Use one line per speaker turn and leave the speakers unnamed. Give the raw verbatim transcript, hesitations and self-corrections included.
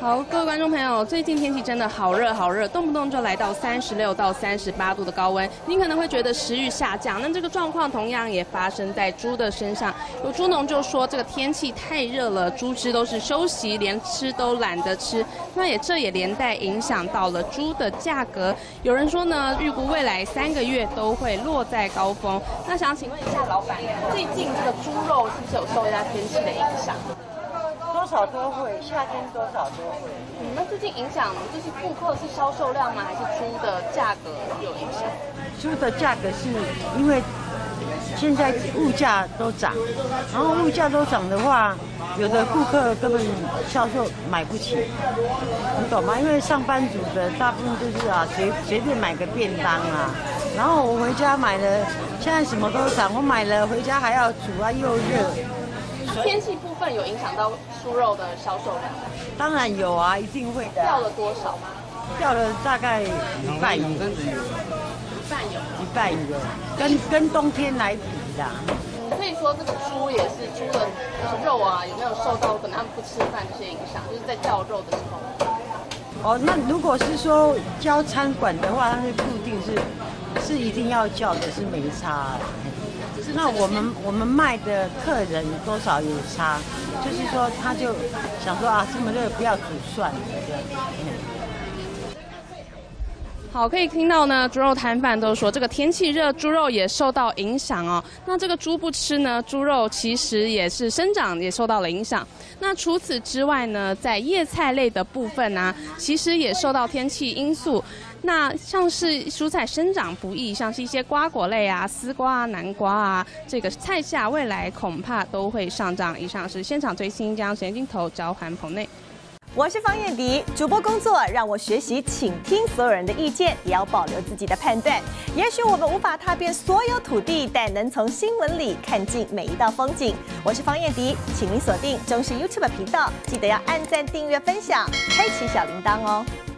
好，各位观众朋友，最近天气真的好热好热，动不动就来到三十六到三十八度的高温，您可能会觉得食欲下降。那这个状况同样也发生在猪的身上。有猪农就说，这个天气太热了，猪只都是休息，连吃都懒得吃。那也这也连带影响到了猪的价格。有人说呢，预估未来三个月都会落在高峰。那想请问一下老板，最近这个猪肉是不是有受一下天气的影响？
多少都会，夏天多少都会。
嗯，那最近影响就是顾客是销售量吗？还是猪的价格有影响？
猪的价格是因为现在物价都涨，然后物价都涨的话，有的顾客根本销售买不起，你懂吗？因为上班族的大部分就是啊，随随便买个便当啊，然后我回家买了，现在什么都涨，我买了回家还要煮啊，又热。
天气部分有影响到猪肉的销售量？
当然有啊，一定会的。
掉了多少吗？
掉了大概一半有，一
半有，
一半有，跟跟冬天来比啦。
嗯，可以说这个猪也是猪的肉啊，有没有受到可能他们不吃饭这些影响？就是在叫肉的时候。
哦，那如果是说教餐馆的话，它是固定是是一定要叫的，是没差。 那我们我们卖的客人多少有差，就是说他就想说啊，这么热不要煮算了这样。
好，可以听到呢，猪肉摊贩都说这个天气热，猪肉也受到影响哦。那这个猪不吃呢，猪肉其实也是生长也受到了影响。那除此之外呢，在叶菜类的部分呢、啊，其实也受到天气因素。 那像是蔬菜生长不易，像是一些瓜果类啊、丝瓜啊、南瓜啊，这个菜价未来恐怕都会上涨。以上是现场最新，将时间镜头交还棚内。
我是方燕迪，主播工作让我学习倾听所有人的意见，也要保留自己的判断。也许我们无法踏遍所有土地，但能从新闻里看尽每一道风景。我是方燕迪，请您锁定中视 YouTube 频道，记得要按赞、订阅、分享，开启小铃铛哦。